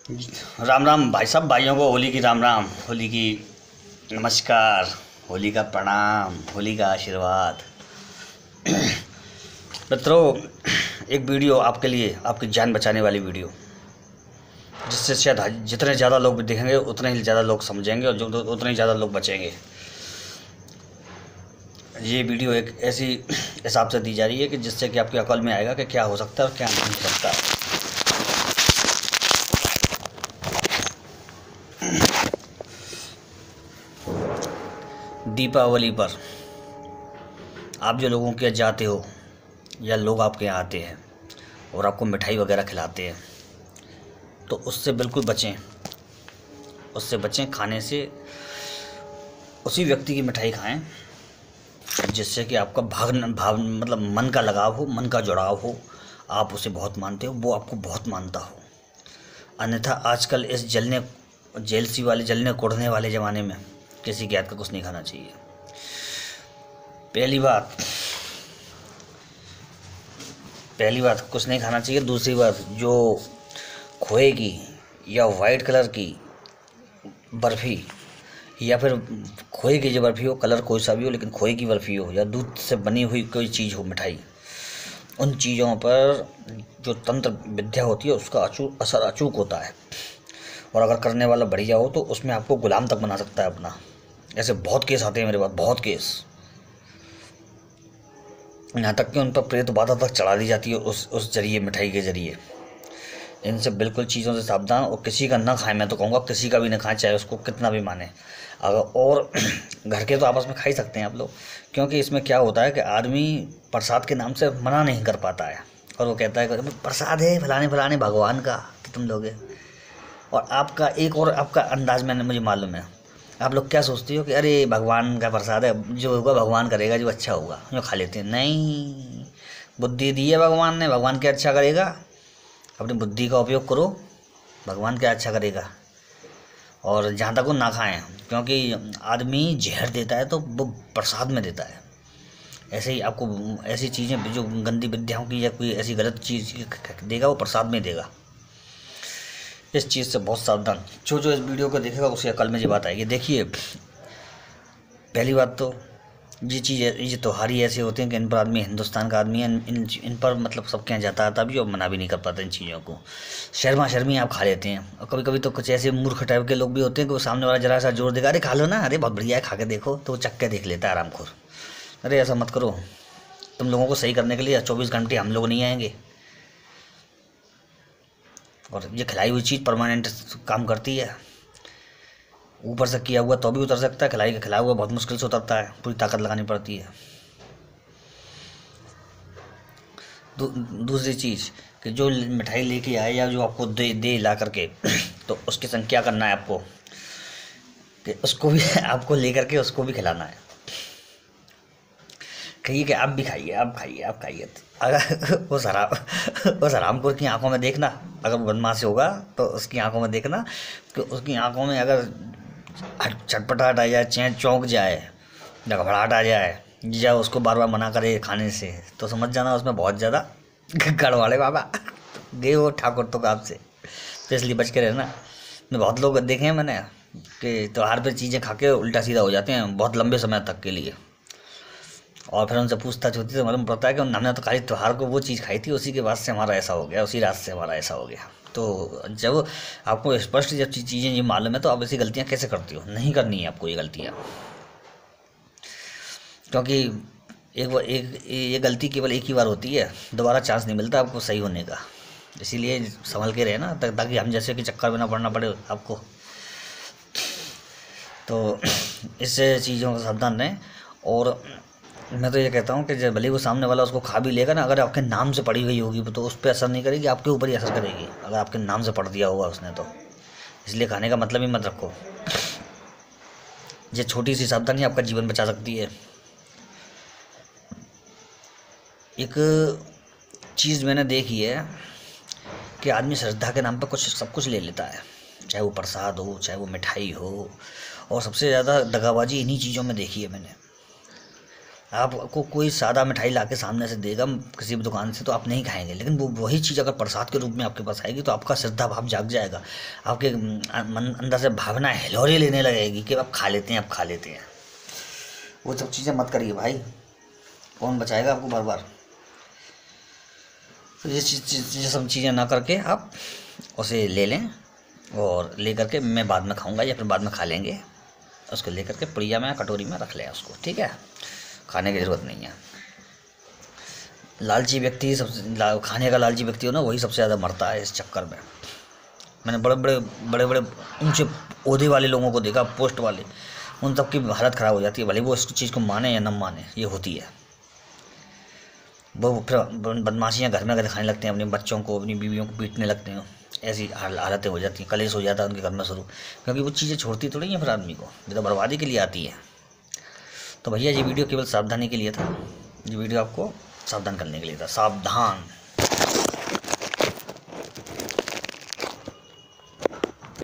राम राम भाई साहब, भाइयों को होली की राम राम, होली की नमस्कार, होली का प्रणाम, होली का आशीर्वाद। मित्रों, एक वीडियो आपके लिए, आपकी जान बचाने वाली वीडियो, जिससे शायद जितने ज़्यादा लोग देखेंगे उतने ही ज़्यादा लोग समझेंगे और जो उतने ही ज़्यादा लोग बचेंगे। ये वीडियो एक ऐसी हिसाब से दी जा रही है कि जिससे कि आपकी अकल में आएगा कि क्या हो सकता है और क्या नहीं हो सकता। दीपावली पर आप जो लोगों के यहाँ जाते हो या लोग आपके यहाँ आते हैं और आपको मिठाई वगैरह खिलाते हैं, तो उससे बिल्कुल बचें, उससे बचें खाने से। उसी व्यक्ति की मिठाई खाएं जिससे कि आपका भाव मतलब मन का लगाव हो, मन का जुड़ाव हो, आप उसे बहुत मानते हो, वो आपको बहुत मानता हो। अन्यथा आजकल इस जलने कुढ़ने वाले ज़माने में किसी के हाथ का कुछ नहीं खाना चाहिए। पहली बात कुछ नहीं खाना चाहिए। दूसरी बात, जो खोए की या वाइट कलर की बर्फ़ी या फिर खोए की जो बर्फ़ी हो, कलर कोई सा भी हो, लेकिन खोए की बर्फ़ी हो या दूध से बनी हुई कोई चीज़ हो, मिठाई, उन चीज़ों पर जो तंत्र विद्या होती है उसका असर अचूक होता है। और अगर करने वाला बढ़िया हो तो उसमें आपको गुलाम तक बना सकता है अपना। ऐसे बहुत केस आते हैं मेरे पास, बहुत केस, यहाँ तक कि उन पर प्रेत बाधा तक चढ़ा दी जाती है उस जरिए, मिठाई के जरिए। इनसे बिल्कुल चीज़ों से सावधान, और किसी का ना खाएं। मैं तो कहूँगा किसी का भी ना खाएं, चाहे उसको कितना भी माने। अगर और घर के तो आपस में खा ही सकते हैं आप लोग, क्योंकि इसमें क्या होता है कि आदमी प्रसाद के नाम से मना नहीं कर पाता है, और वो कहता है कि प्रसाद है फलाने फलाने भगवान का, तो तुम लोगे। और आपका एक और आपका अंदाज मुझे मालूम है, आप लोग क्या सोचते हो कि अरे भगवान का प्रसाद है, जो होगा भगवान करेगा, जो अच्छा होगा जो खा लेते हैं। नहीं, बुद्धि दी है भगवान ने, भगवान क्या अच्छा करेगा, अपनी बुद्धि का उपयोग करो, भगवान क्या अच्छा करेगा। और जहाँ तक वो ना खाएं, क्योंकि आदमी जहर देता है तो वो प्रसाद में देता है। ऐसे ही आपको ऐसी चीज़ें जो गंदी विद्याओं की या कोई ऐसी गलत चीज़ देगा, वो प्रसाद में देगा। इस चीज़ से बहुत सावधान। जो इस वीडियो को देखेगा उसकी अकल में ये बात आएगी। देखिए, पहली बात तो ये त्योहार ही ऐसे होते हैं कि इन पर आदमी, हिंदुस्तान का आदमी है, इन पर मतलब सबके यहाँ जाता आता भी और मना भी नहीं कर पाता इन चीज़ों को। शर्मी आप खा लेते हैं। और कभी कभी तो कुछ ऐसे मूर्ख टाइप के लोग भी होते हैं कि वो सामने वाला जरा सा जोर देगा, अरे खा लो ना, अरे बहुत बढ़िया है, खा के देखो, तो वो चख के देख लेता है आरामखोर। अरे ऐसा मत करो, तुम लोगों को सही करने के लिए 24 घंटे हम लोग नहीं आएंगे। और ये खिलाई हुई चीज़ परमानेंट काम करती है। ऊपर से किया हुआ तो भी उतर सकता है, खिलाया हुआ बहुत मुश्किल से उतरता है, पूरी ताकत लगानी पड़ती है। दूसरी चीज़ कि जो मिठाई लेके आए या जो आपको दे ला करके तो उसकी संख्या करना है आपको, कि उसको भी आपको लेकर के उसको भी खिलाना है। कहिए कि आप भी खाइए, आप खाइए। अगर उस हरामखोर की आंखों में देखना, अगर वो बदमाश होगा तो उसकी आंखों में देखना कि उसकी आंखों में अगर छटपटाहट आ जाए, चौंक जाए या घबराहट आ जाए, या उसको बार बार मना करे खाने से, तो समझ जाना उसमें बहुत ज़्यादा गड़बड़े बाबा गए वो ठाकुर तो काम से। तो इसलिए बच के रहना। मैं बहुत लोग देखे हैं मैंने कि त्योहार पर चीज़ें खा के उल्टा सीधा हो जाते हैं बहुत लंबे समय तक के लिए, और फिर उनसे पूछताछ होती है तो मालूम पड़ता है कि हमने तो खाली त्योहार को वो चीज़ खाई थी, उसी के बाद से हमारा ऐसा हो गया, उसी रात से हमारा ऐसा हो गया। तो जब आपको स्पष्ट जब चीज़ें ये मालूम है तो आप ऐसी गलतियाँ कैसे करती हो? नहीं करनी है आपको ये गलतियाँ, क्योंकि ये गलती केवल एक ही बार होती है, दोबारा चांस नहीं मिलता आपको सही होने का। इसीलिए संभल के रहे ना, ताकि हम जैसे कि चक्कर में ना पड़ना पड़े आपको। तो इससे चीज़ों का सावधान रहें। और मैं तो ये कहता हूँ कि जब भले वो सामने वाला उसको खा भी लेगा ना, अगर आपके नाम से पड़ी हुई होगी तो उस पर असर नहीं करेगी, आपके ऊपर ही असर करेगी अगर आपके नाम से पढ़ दिया होगा उसने तो। इसलिए खाने का मतलब ही मत रखो। ये छोटी सी सावधानी आपका जीवन बचा सकती है। एक चीज़ मैंने देखी है कि आदमी श्रद्धा के नाम पर सब कुछ ले लेता है, चाहे वो प्रसाद हो, चाहे वो मिठाई हो, और सबसे ज़्यादा दगाबाजी इन्हीं चीज़ों में देखी है मैंने। आपको कोई सादा मिठाई ला के सामने से देगा किसी भी दुकान से तो आप नहीं खाएंगे, लेकिन वो वही चीज़ अगर प्रसाद के रूप में आपके पास आएगी तो आपका श्रद्धा भाव जाग जाएगा, आपके मन अंदर से भावना हिलोरे लेने लगेगी कि आप खा लेते हैं, आप खा लेते हैं। वो सब चीज़ें मत करिए भाई, कौन बचाएगा आपको बार बार। तो ये सब चीज़ें ना करके आप उसे ले लें, और ले करके मैं बाद में खाऊंगा या फिर बाद में खा लेंगे, उसको ले करके पुड़िया में कटोरी में रख लें उसको, ठीक है। खाने की ज़रूरत नहीं है। लालची व्यक्ति खाने का लालची व्यक्ति हो ना, वही सबसे ज़्यादा मरता है इस चक्कर में। मैंने बड़े बड़े ऊंचे ओहदे वाले लोगों को देखा, पोस्ट वाले, उन सब की हालत ख़राब हो जाती है, भले वो इस चीज़ को माने या न माने, ये होती है। वो फिर बदमाशियाँ घर में अगर दिखाने लगते हैं, अपने बच्चों को, अपनी बीवियों को पीटने लगते हैं, ऐसी हालतें हो जाती हैं, कलेश हो जाता है उनके घर में शुरू, क्योंकि वो चीज़ें छोड़ती थोड़ी हैं फिर आदमी को, ये तो बर्बादी के लिए आती है। तो भैया ये वीडियो केवल सावधानी के लिए था, ये वीडियो आपको सावधान करने के लिए था, सावधान।